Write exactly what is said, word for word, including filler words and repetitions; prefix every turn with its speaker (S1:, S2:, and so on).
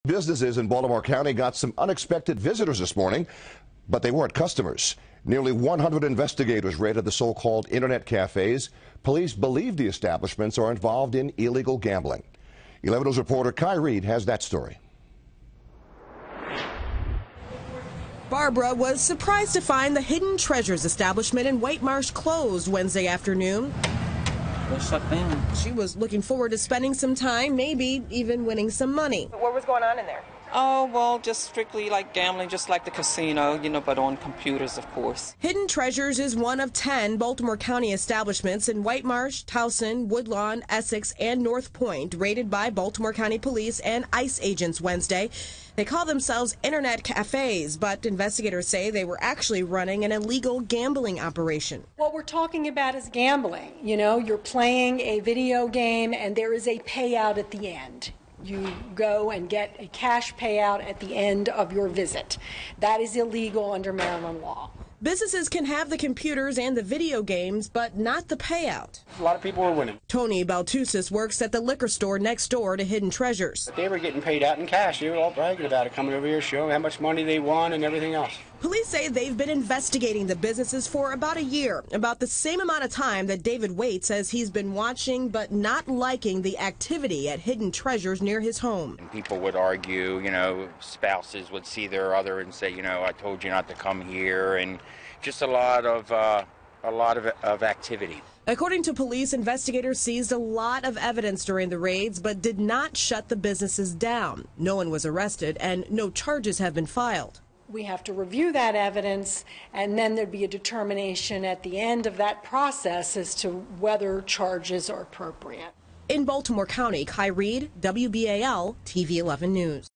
S1: Businesses in Baltimore County got some unexpected visitors this morning, but they weren't customers. Nearly one hundred investigators raided the so-called internet cafes. Police believe the establishments are involved in illegal gambling. eleven News reporter Kai Reed has that story.
S2: Barbara was surprised to find the Hidden Treasures establishment in White Marsh closed Wednesday afternoon.
S3: They shut down.
S2: She was looking forward to spending some time, maybe even winning some money. What was going on in there?
S3: Oh, well, just strictly like gambling, just like the casino, you know, but on computers, of course.
S2: Hidden Treasures is one of ten Baltimore County establishments in White Marsh, Towson, Woodlawn, Essex, and North Point, raided by Baltimore County Police and ICE agents Wednesday. They call themselves internet cafes, but investigators say they were actually running an illegal gambling operation.
S4: What we're talking about is gambling. You know, you're playing a video game and there is a payout at the end. You go and get a cash payout at the end of your visit. That is illegal under Maryland law.
S2: Businesses can have the computers and the video games, but not the payout.
S5: A lot of people were winning.
S2: Tony Baltusis works at the liquor store next door to Hidden Treasures.
S5: They were getting paid out in cash. They were all bragging about it, coming over here, showing how much money they won and everything else.
S2: Police say they've been investigating the businesses for about a year, about the same amount of time that David Waite says he's been watching but not liking the activity at Hidden Treasures near his home.
S6: And people would argue, you know, spouses would see their other and say, you know, I told you not to come here, and just a lot of uh, a lot of, of activity.
S2: According to police, investigators seized a lot of evidence during the raids but did not shut the businesses down. No one was arrested and no charges have been filed.
S4: We have to review that evidence, and then there'd be a determination at the end of that process as to whether charges are appropriate.
S2: In Baltimore County, Kai Reed, W B A L T V eleven News.